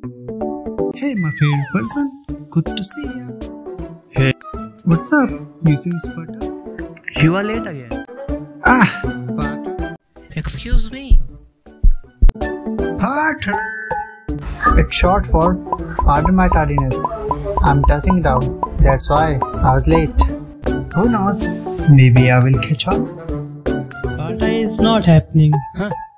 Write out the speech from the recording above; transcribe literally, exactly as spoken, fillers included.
Hey, my favorite person. Good to see you. Hey. What's up? You seem sputtered. You are late again. Ah, Potter. Excuse me. Potter. It's short for pardon my tardiness. I'm testing it out. That's why I was late. Who knows? Maybe I will catch up. Party is not happening. Huh?